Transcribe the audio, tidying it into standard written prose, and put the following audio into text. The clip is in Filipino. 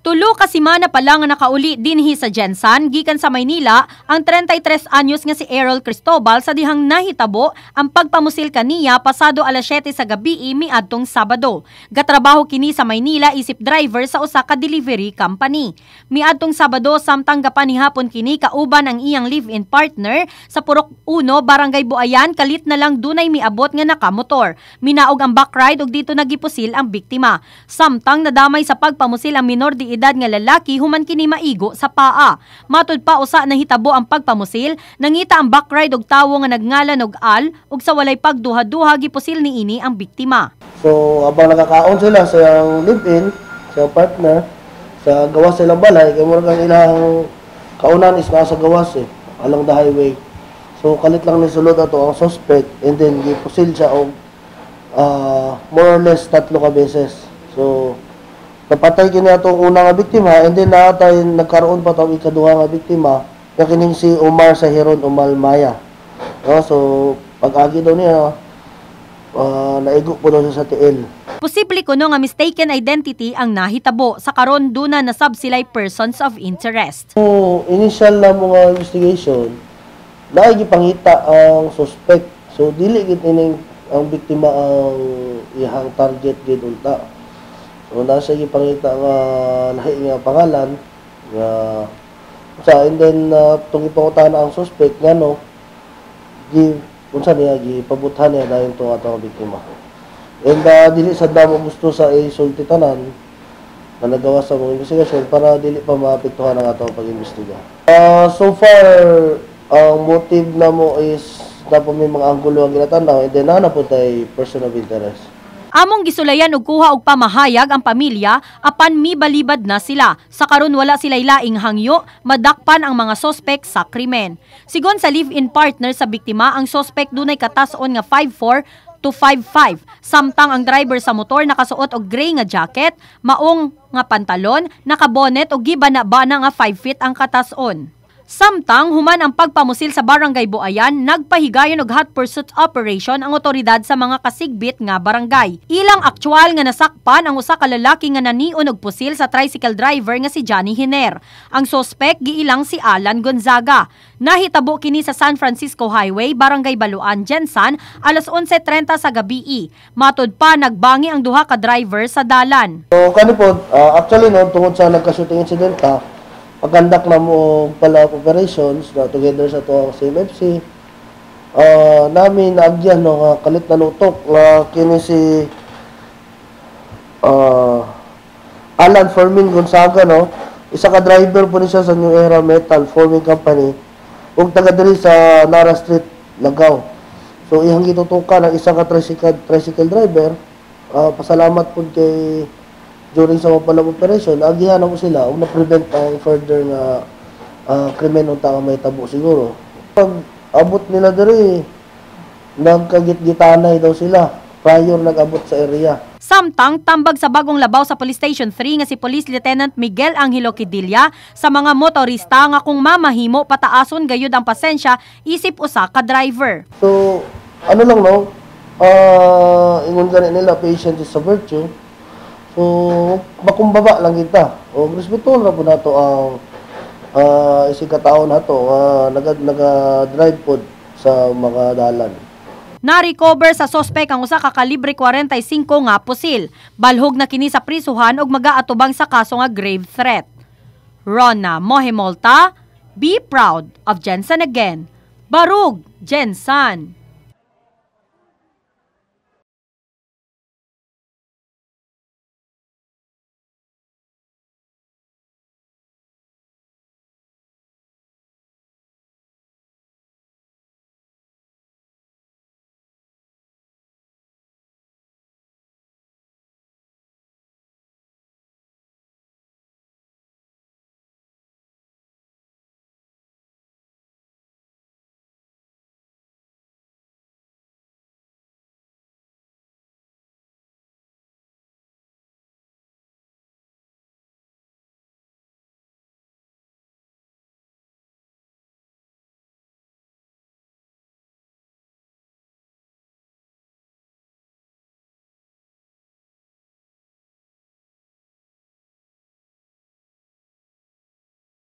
Tulo ka semana pa lang nakauli dinhi sa Jensan gikan sa Maynila ang 33 anyos nga si Errol Cristobal sa dihang nahitabo ang pagpamusil kaniya pasado alas 7 sa gabi miadtong Sabado. Gatrabaho kini sa Maynila isip driver sa usa ka delivery company. Miadtong Sabado samtang gapanihapon kini kauban ang iyang live-in partner sa Purok 1 Barangay Buayan kalit na lang dunay miabot nga nakamotor. Minaog ang backride ug dito nagipusil ang biktima. Samtang nadamay sa pagpamusil ang minor di edad nga lalaki human kini maigo sa paa. Matud pa usa nahitabo ang pagpamusil, nangita ang backride og tawo nga nagngalan og Al ug sa walay pagduha-duha gipusil niini ang biktima. So abang nakakaon sila sa yang live-in, sa partner, sa gawas silang balay, kay murag ang ilang kaunan is nasa gawas along the highway. So kalit lang ni sulod ato ang suspect and then gipusil siya og more or less 3 ka beses. So napatay kini atong una nga biktima and then natay nagkaroon pa tawag ikaduha nga biktima nga kining si Omar Sahiron Umalmaya. So pag-agi daw niya naigo po daw siya sa tiil. Posible kuno nga mistaken identity ang nahitabo sa karon duna na sab sila'y persons of interest. So initial na mga investigation naay gipangita ang suspect. So dili gid ining ang biktima ang ihang target gid unta. So nasa gipangita nga lahi nga pangalan nga and then tong ipangutahan ang suspect ngano unsa niya gipabuthan niya dayon to atong biktima. And dili sad damo gusto sa isulti tanan na nagawa sa mga investigasyon para dili pa maapektuhan ang atong pag-imbestiga. So far ang motive na mo is dapat may mga anggulo ang ginatanaw and then po tay person of interest. Among gisulayan og kuha og pamahayag ang pamilya apan mibalibad na sila. Sa karon wala sila'y laing hangyo, madakpan ang mga sospek sa krimen. Sigon sa live-in partner sa biktima, ang sospek dunay katas-on nga 5'4" to 5'5". Samtang ang driver sa motor nakasuot og gray nga jacket, maong nga pantalon, nakabonet og gibana-bana nga 5 feet ang katas-on. Samtang human ang pagpamusil sa Barangay Buayan, nagpahigayon og hot pursuit operation ang otoridad sa mga kasigbit nga barangay. Ilang aktual nga nasakpan ang usa ka lalaki nga naniun og pusil sa tricycle driver nga si Johnny Hiner. Ang sospek giilang si Alan Gonzaga. Nahitabo kini sa San Francisco Highway, Barangay Baluan, Jensan, alas 11:30 sa gabi. Matud pa nagbangi ang duha ka driver sa dalan. So kanipod actually no tungod sa nagka-shooting incident pagkandak na mo pala operations na together sa to CMFC namin naagyan no kalit na lutok na kini si Alan Fermin Gonzaga no isa ka driver po niya sa New Era Metal Forming Company ug taga diri sa Nara Street Lagaw. So ihang gitutukan ang isa ka tricycle driver. Pasalamat po kay during sa palang operation, agihan mo sila o na-prevent ang further na krimen ng tao may tabo siguro. Pag abot nila diri, nagkagit-gitanay daw sila prior nag-abot sa area. Samtang tambag sa bagong labaw sa Police Station 3 nga si Police Lieutenant Miguel Angelo Quidilla sa mga motorista nga kung mamahimo pataason gayud ang pasensya isip usa ka driver. So, ano lang no, ingon gani nila patience is a virtue. So, makumbaba lang kita. O respetuhon ra po nato ang isig kataon nato naga-drive pod sa mga dalan. Na-recover sa sospek ang usa ka kalibre 45 nga pusil. Balhog na kini sa prisuhan ug magaatubang sa kaso nga grave threat. Rona Mohemolta, be proud of Jensan again. Barug, Jensan.